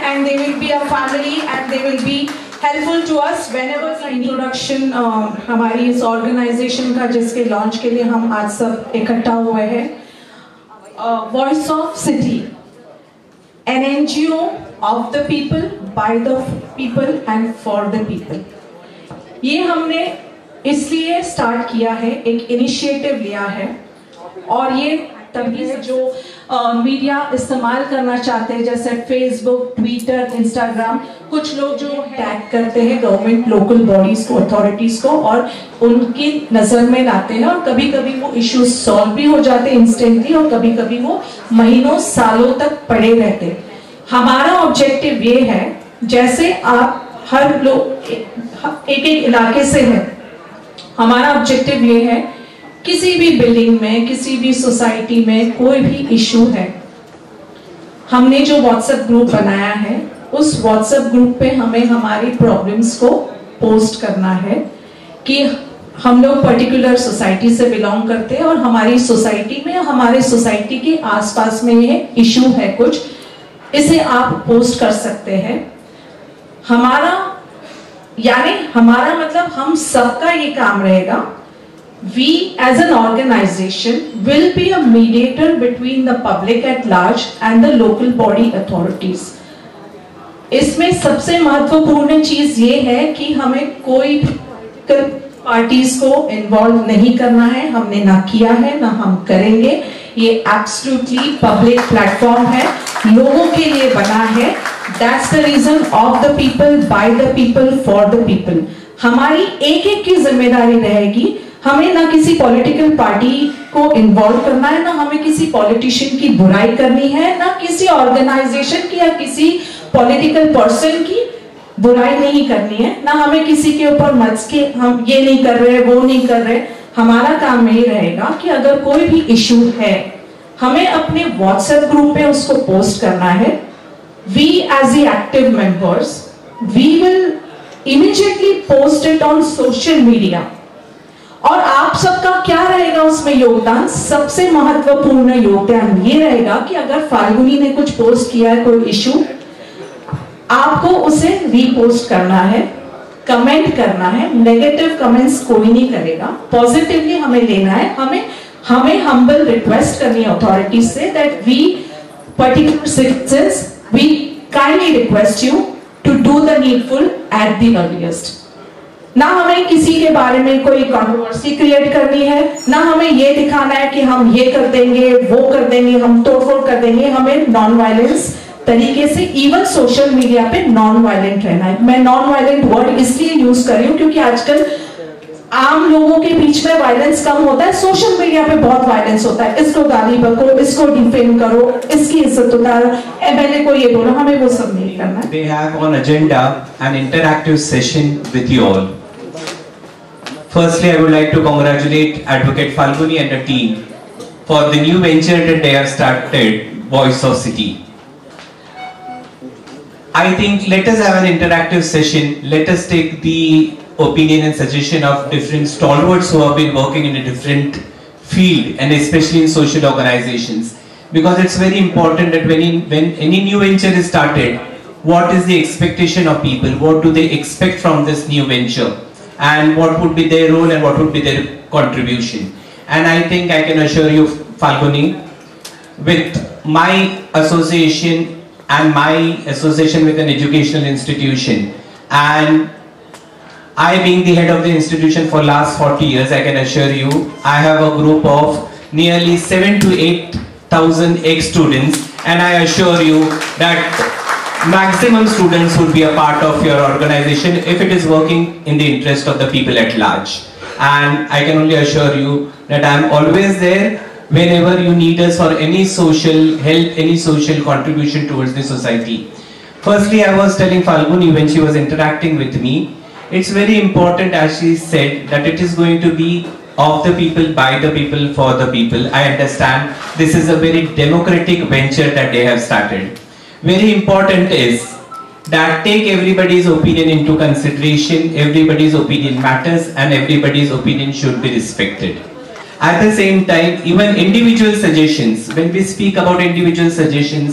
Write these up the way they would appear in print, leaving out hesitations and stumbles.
and they will be a family and they will be helpful to us whenever introduction हमारी इस organization का जिसके launch के लिए हम आज सब इकट्ठा हुए हैं, Voice of City, an NGO of the people, by the people and for the people. ये हमने इसलिए स्टार्ट किया है, एक इनिशिएटिव लिया है और ये तभी जो मीडिया इस्तेमाल करना चाहते हैं जैसे फेसबुक, ट्विटर, इंस्टाग्राम, कुछ लोग जो टैग करते हैं गवर्नमेंट, लोकल बॉडीज को, अथॉरिटीज को और उनकी नजर में लाते हैं और कभी कभी वो इश्यूज सॉल्व भी हो जाते हैं इंस्टेंटली और कभी कभी वो महीनों सालों तक पड़े रहते हैं। हमारा ऑब्जेक्टिव ये है, जैसे आप हर लोग एक इलाके से हैं, हमारा ऑब्जेक्टिव ये है किसी भी बिल्डिंग में, किसी भी सोसाइटी में कोई भी इशू है, हमने जो व्हाट्सएप ग्रुप बनाया है उस व्हाट्सएप ग्रुप पे हमें हमारी प्रॉब्लम्स को पोस्ट करना है कि हम लोग पर्टिकुलर सोसाइटी से बिलोंग करते हैं और हमारी सोसाइटी में, हमारे सोसाइटी के आसपास में ये इशू है कुछ, इसे आप पोस्ट कर सकते हैं। हमारा मतलब हम सबका ये काम रहेगा। We as an organization will be a mediator between the public at large and the local body authorities. इसमें सबसे महत्वपूर्ण चीज ये है कि हमें कोई पार्टीज को इन्वॉल्व नहीं करना है, हमने ना किया है ना हम करेंगे। ये एब्सोल्युटली पब्लिक प्लेटफॉर्म है, लोगों के लिए बना है। That's the reason of the people, by the people, for the people. हमारी एक एक की जिम्मेदारी रहेगी, हमें ना किसी पॉलिटिकल पार्टी को इन्वॉल्व करना है, ना हमें किसी पॉलिटिशियन की बुराई करनी है, ना किसी ऑर्गेनाइजेशन की या किसी पॉलिटिकल पर्सन की बुराई नहीं करनी है, ना हमें किसी के ऊपर मच के हम ये नहीं कर रहे, वो नहीं कर रहे। हमारा काम ये रहेगा कि अगर कोई भी इशू है हमें अपने व्हाट्सएप ग्रुप पे उसको पोस्ट करना है। We as the active members, we will immediately post it on social media. और आप सबका क्या रहेगा उसमें योगदान? सबसे महत्वपूर्ण योगदान ये रहेगा कि अगर फाल्गुनी ने कुछ पोस्ट किया है, कोई इशू, आपको उसे रीपोस्ट करना है, कमेंट करना है। नेगेटिव कमेंट्स कोई नहीं करेगा, पॉजिटिवली हमें लेना है। हमें हम्बल रिक्वेस्ट करनी है अथॉरिटीज से that we particular citizens, we kindly request you to do the needful at the earliest. ना हमें किसी के बारे में कोई कंट्रोवर्सी क्रिएट करनी है, ना हमें ये दिखाना है कि हम ये कर देंगे, वो कर देंगे, हम तोड़फोड़ कर देंगे। हमें नॉन वायलेंस तरीके से, इवन सोशल मीडिया पे नॉन वायलेंट रहना है। मैं नॉन वायलेंट वर्ड इसलिए यूज कर रही हूँ क्योंकि आजकल आम लोगों के बीच में वायलेंस कम होता है, सोशल मीडिया पे बहुत वायलेंस होता है। इसको गाली बको, इसको डिफेम करो, इसकी इज्जत उतारो, एमएलए को ये बोलो, हमें वो सब नहीं करना है। They have on agenda an interactive session with you all. Firstly, I would like to congratulate Advocate Falguni and the team for the new venture that they have started, Voice of City. I think let us have an interactive session. Let us take the opinion and suggestion of different stalwarts who have been working in a different field and especially in social organizations, because it's very important that when any new venture is started, what is the expectation of people, what do they expect from this new venture, and what would be their role and what would be their contribution. And I think I can assure you, Falguni, with my association and my association with an educational institution, and I being the head of the institution for last 40 years, I can assure you, I have a group of nearly 7,000 to 8,000 ex-students, and I assure you that maximum students would be a part of your organization if it is working in the interest of the people at large. And I can only assure you that I am always there whenever you need us for any social help, any social contribution towards the society. Firstly, I was telling Falguni when she was interacting with me, it's very important, as she said, that it is going to be of the people, by the people, for the people. I understand this is a very democratic venture that they have started. Very important is that take everybody's opinion into consideration. Everybody's opinion matters and everybody's opinion should be respected. At the same time, even individual suggestions, when we speak about individual suggestions,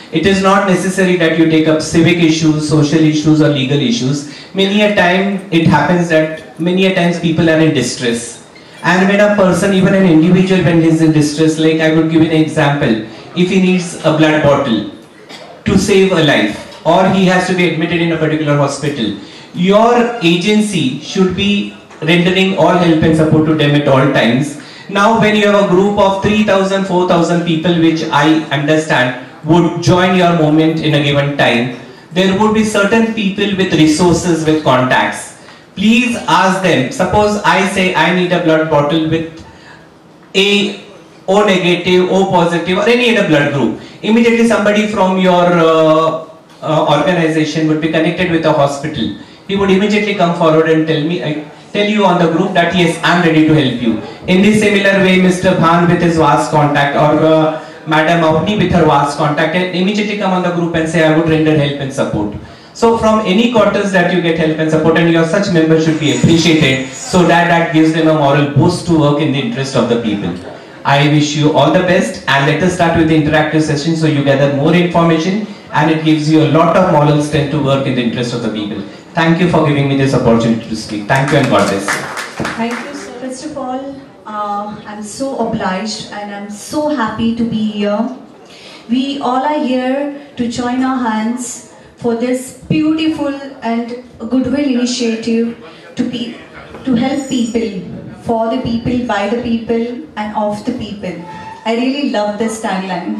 It is not necessary that you take up civic issues, social issues or legal issues. Many a time it happens that many a times people are in distress. And when a person, even an individual, when he is in distress, like I would give you an example, if he needs a blood bottle to save a life, or he has to be admitted in a particular hospital, your agency should be rendering all help and support to them at all times. Now when you have a group of 3,000, 4,000 people, which I understand would join your movement in a given time, there would be certain people with resources, with contacts. Please ask them. Suppose I say I need a blood bottle with A, O negative, O positive or any other blood group. Immediately somebody from your organization would be connected with a hospital. He would immediately come forward and tell you on the group that yes, I am ready to help you. In this similar way, Mr. Bhan with his vast contact, or Madam Avni with her vast contact, and immediately come on the group and say I would render help and support. So from any quarters that you get help and support, and your such members should be appreciated, so that gives them a moral boost to work in the interest of the people. I wish you all the best, and let us start with the interactive session so you gather more information and it gives you a lot of moral strength to work in the interest of the people. Thank you for giving me this opportunity to speak. Thank you and God bless. Thank you, sir. First of all, I'm so obliged and I'm so happy to be here. We all are here to join our hands for this beautiful and goodwill initiative to help people, for the people, by the people and of the people. I really love this tagline.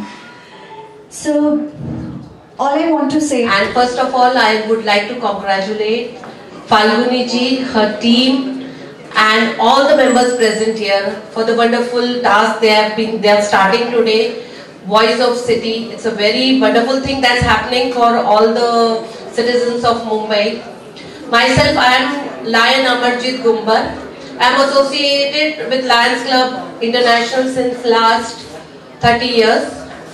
So, all I want to say... And first of all, I would like to congratulate Falguni ji, her team and all the members present here for the wonderful task they are starting today. Voice of City, it's a very wonderful thing that's happening for all the citizens of Mumbai. Myself, I am Lion Amarjit Gumbar. I am associated with Lions Club International since last 30 years.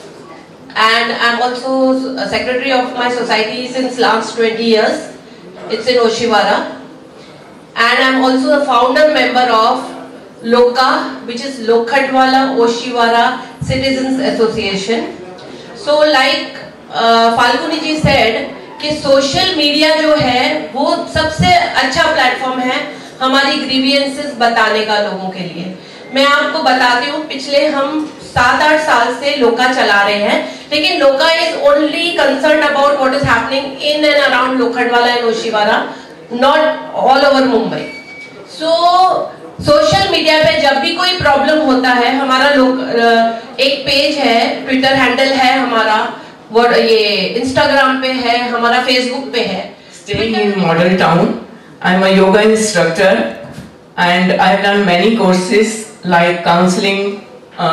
And I am also a secretary of my society since last 20 years. It's in Oshiwara. And I am also the founder member of LOKA, which is Lokhandwala Oshiwara Citizens Association. So like Falguni ji said, कि social media जो है वो सबसे अच्छा platform है हमारी grievances बताने का लोगों के लिए. मैं आपको बताती हूँ, पिछले हम 7-8 साल से लोका चला रहे हैं, लेकिन लोका is only concerned about what is happening in and around Lokhandwala and Oshiwara, not all over Mumbai. So social media पे जब भी कोई प्रॉब्लम होता है, हमारा एक पेज है, ट्विटर हैंडल है हमारा, वो ये इंस्टाग्राम पे है, हमारा फेसबुक पे है. Staying in Model Town, I am a yoga instructor and I have done many courses like counseling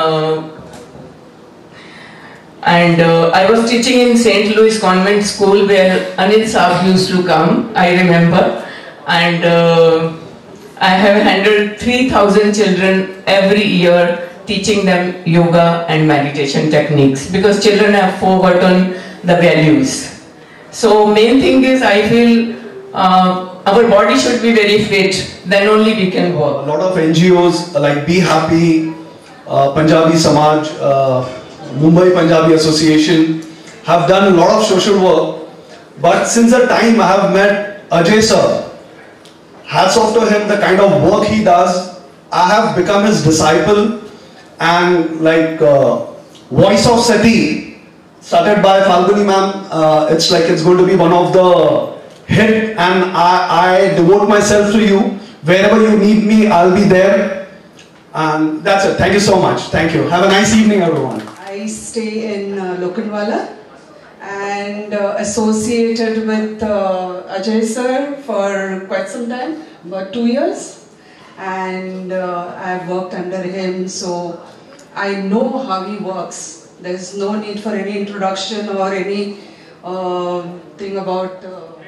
and I was teaching in St. Louis Convent School where Anil Saab used to come, I remember, and I have handled 3,000 children every year, teaching them yoga and meditation techniques because children have forgotten the values. So main thing is I feel our body should be very fit, then only we can work. A lot of NGOs like Be Happy, Punjabi Samaj, Mumbai Punjabi Association have done a lot of social work, but since the time I have met Ajay sir, hats off to him, the kind of work he does. I have become his disciple, and like Voice of City, started by Falguni ma'am, it's like it's going to be one of the hit, and I devote myself to you. Wherever you need me, I'll be there. And that's it. Thank you so much. Thank you. Have a nice evening, everyone. I stay in Lokhandwala and associated with Ajay sir for quite some time, about 2 years, and I've worked under him, so I know how he works. There's no need for any introduction or any thing about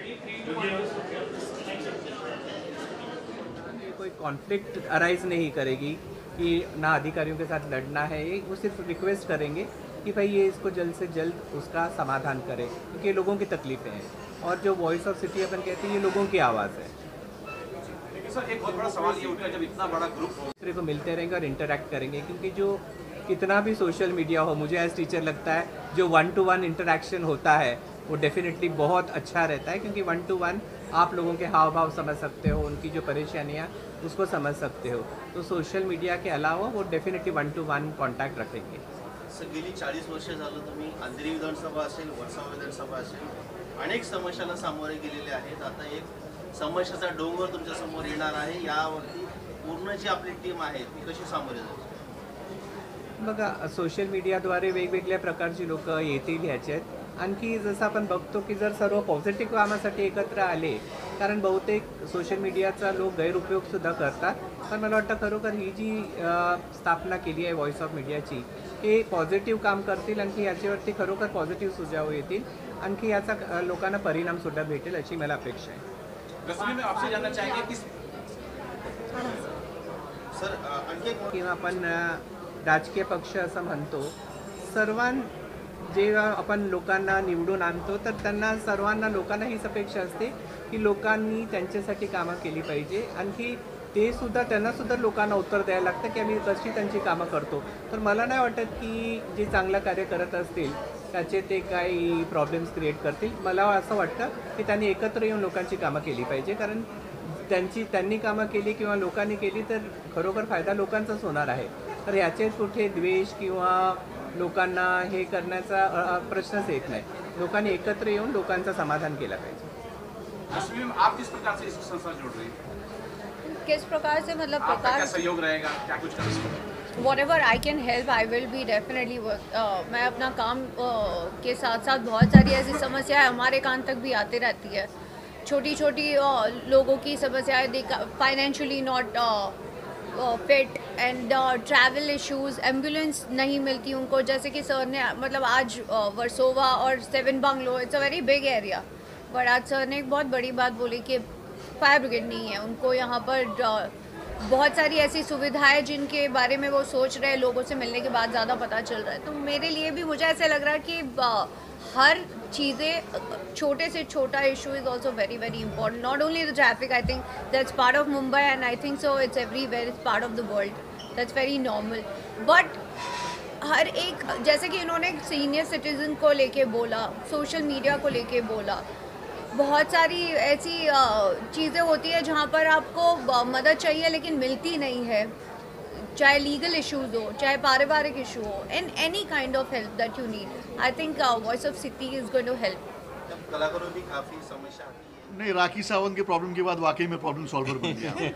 कोई conflict arise नहीं करेगी कि ना अधिकारियों के साथ लड़ना है, वो सिर्फ रिक्वेस्ट करेंगे कि भाई ये इसको जल्द से जल्द उसका समाधान करें, क्योंकि ये लोगों की तकलीफें हैं और जो वॉइस ऑफ सिटी अपन कहते हैं ये लोगों की आवाज़ है. सर एक बहुत बड़ा सवाल ये उठा, जब इतना बड़ा ग्रुप दूसरे को मिलते रहेंगे और इंटरेक्ट करेंगे, क्योंकि जो कितना भी सोशल मीडिया हो, मुझे एज टीचर लगता है जो 1-to-1 इंटरेक्शन होता है वो डेफिनेटली बहुत अच्छा रहता है, क्योंकि 1-to-1 आप लोगों के हाव भाव समझ सकते हो, उनकी जो परेशानियाँ उसको समझ सकते हो. तो सोशल मीडिया के अलावा वो डेफिनेटली 1-to-1 कॉन्टॅक्ट रखेंगे. गेली 40 वर्ष झालं तुम्ही अंधेरी विधानसभा असेल, वर्षा विधानसभा असेल, अनेक समस्यांना सामोरे गेलेले आहेत. आता एक समस्याचा डोंगर तुमच्या समोर येणार आहे. यावरती पूर्ण जी आपली टीम आहे ती कशी सामोरे जाईल? बघा, सोशल मीडियाद्वारे वेगवेगळ्या प्रकारची लोक येतील ह्याच्यात. आणखी जसं आपण बघतो की जर सर्व पॉझिटिव्ह कामासाठी एकत्र आले, कारण बहुतेक सोशल मीडियाचा लोक गैरउपयोगसुद्धा करतात, पण मला वाटतं खरोखर ही जी स्थापना केली आहे व्हॉइस ऑफ मीडियाची, हे पॉझिटिव्ह काम करतील. आणखी याच्यावरती खरोखर पॉझिटिव्ह सुझाव येतील. आणखी याचा लोकांना परिणामसुद्धा भेटेल अशी मला अपेक्षा आहे. में आपसे जानना चाहेंगे कि सर आणखी किंवा आपण राजकीय पक्ष असं म्हणतो, जेव्हा आपण लोकांना निवडून आणतो तर त्यांना सर्वांना लोकांना हीच अपेक्षा असते की लोकांनी त्यांच्यासाठी कामं केली पाहिजे. आणखी ते सुद्धा त्यांनासुद्धा लोकांना उत्तर द्यायला लागतं की आम्ही कशी त्यांची कामं करतो. तर मला नाही वाटत की जे चांगलं कार्य करत असतील त्याचे ते काही प्रॉब्लेम्स क्रिएट करतील. मला असं वाटतं की त्यांनी एकत्र येऊन लोकांची कामं केली पाहिजे, कारण त्यांनी कामं केली किंवा लोकांनी केली तर खरोखर फायदा लोकांचाच होणार आहे. तर याचे कुठे द्वेष किंवा लोकांना हे करण्याचा प्रश्नच येत नाही. लोकांनी एकत्र येऊन लोकांचं समाधान केलं पाहिजे. आप किस प्रकार से इस संस्था जोड़ रही हैं? किस प्रकार से, मतलब आपका क्या सहयोग रहेगा, क्या कुछ कर सकते हैं? whatever I can help I will be definitely work. मैं अपना काम के साथ साथ बहुत सारी ऐसी समस्याएं हमारे कान तक भी आती रहती है. छोटी छोटी लोगों की समस्याएं, financially not fit and travel issues, ambulance नहीं मिलती उनको. जैसे कि सर ने मतलब आज वर्सोवा और 7 bungalow, it's a very big area, but आज सर ने एक बहुत बड़ी बात बोली कि फायर ब्रिगेड नहीं है उनको यहाँ पर. बहुत सारी ऐसी सुविधाएं जिनके बारे में वो सोच रहे हैं, लोगों से मिलने के बाद ज़्यादा पता चल रहा है. तो मेरे लिए भी मुझे ऐसा लग रहा है कि हर चीज़ें, छोटे से छोटा issue is also very very important. Not only the traffic, I think that's part of Mumbai and I think so it's everywhere, it's part of the world, that's very normal. But हर एक, जैसे कि इन्होंने सीनियर सिटीज़न को लेके बोला, social media को लेके बोला, बहुत सारी ऐसी चीज़ें होती है जहाँ पर आपको मदद चाहिए लेकिन मिलती नहीं है, चाहे लीगल इश्यूज़ हो, चाहे पारिवारिक इशू हो, in any kind of help that you need. I think voice of city is going to help. कलाकारों की काफ़ी समस्या आती है. नहीं, राखी सावंत के प्रॉब्लम के बाद वाकई में प्रॉब्लम सॉल्वर बन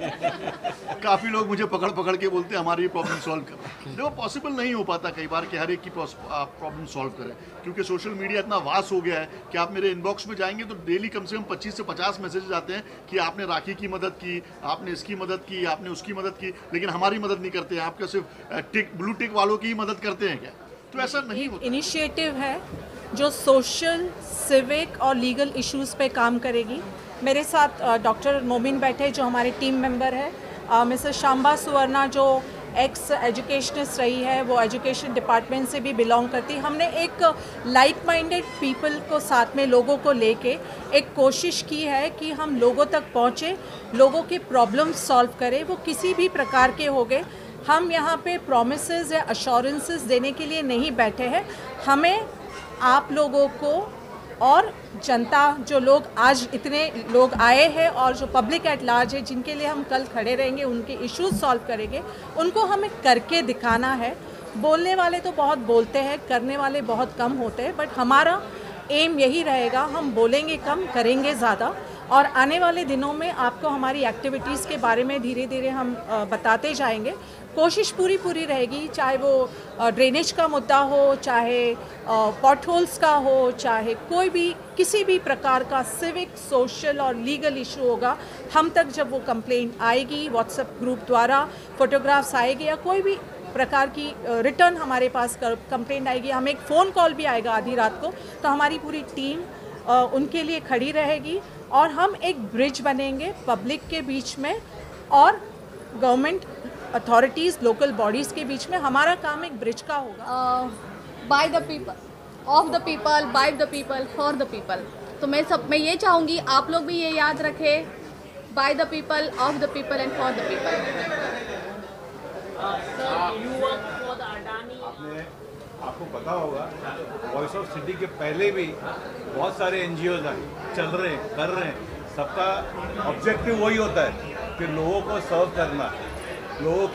गया. काफ़ी लोग मुझे पकड़ पकड़ के बोलते हैं हमारी ये प्रॉब्लम सॉल्व कर. देखो, पॉसिबल नहीं हो पाता कई बार कि हर एक की प्रॉब्लम सॉल्व करें, क्योंकि सोशल मीडिया इतना वास्ट हो गया है कि आप मेरे इनबॉक्स में जाएंगे तो डेली कम से कम 25 से 50 मैसेजेस आते हैं कि आपने राखी की मदद की, आपने इसकी मदद की, आपने उसकी मदद की, लेकिन हमारी मदद नहीं करते हैं. आप क्या सिर्फ ब्लू टिक वालों की ही मदद करते हैं क्या? तो ऐसा नहीं होता. इनिशिएटिव है जो सोशल, सिविक और लीगल इश्यूज़ पे काम करेगी. मेरे साथ डॉक्टर मोमिन बैठे जो हमारे टीम मेंबर है, मिसेस शांबा सुवर्णा जो एक्स एजुकेशनिस्ट रही है, वो एजुकेशन डिपार्टमेंट से भी बिलोंग करती. हमने एक लाइक माइंडेड पीपल को साथ में, लोगों को लेके एक कोशिश की है कि हम लोगों तक पहुँचे, लोगों के प्रॉब्लम सॉल्व करें, वो किसी भी प्रकार के हो गए. हम यहाँ पे प्रॉमिसेस या अश्योरेंसेस देने के लिए नहीं बैठे हैं. हमें आप लोगों को और जनता, जो लोग आज इतने लोग आए हैं और जो पब्लिक एट लार्ज है, जिनके लिए हम कल खड़े रहेंगे, उनके इश्यूज सॉल्व करेंगे, उनको हमें करके दिखाना है. बोलने वाले तो बहुत बोलते हैं, करने वाले बहुत कम होते हैं, बट हमारा एम यही रहेगा, हम बोलेंगे कम, करेंगे ज़्यादा. और आने वाले दिनों में आपको हमारी एक्टिविटीज़ के बारे में धीरे धीरे हम बताते जाएंगे. कोशिश पूरी रहेगी, चाहे वो ड्रेनेज का मुद्दा हो, चाहे पॉट होल्स का हो, चाहे कोई भी किसी भी प्रकार का सिविक, सोशल और लीगल इशू होगा, हम तक जब वो कंप्लेंट आएगी, व्हाट्सएप ग्रुप द्वारा फोटोग्राफ्स आएगी या कोई भी प्रकार की रिटर्न हमारे पास कंप्लेंट आएगी, हमें एक फ़ोन कॉल भी आएगा आधी रात को, तो हमारी पूरी टीम उनके लिए खड़ी रहेगी. और हम एक ब्रिज बनेंगे पब्लिक के बीच में और गवर्नमेंट अथॉरिटीज़, लोकल बॉडीज़ के बीच में. हमारा काम एक ब्रिज का होगा. By the people, of the people, by the people, for the people. तो मैं ये चाहूँगी आप लोग भी ये याद रखें, by the people, of the people and for the people. You work for the Adani इसलिए आपको पता होगा वॉइस ऑफ सिटी के पहले भी बहुत सारे NGOs हैं, चल रहे हैं, कर रहे हैं। सबका ऑब्जेक्टिव वही होता है कि लोगों को सर्व करना, लोगों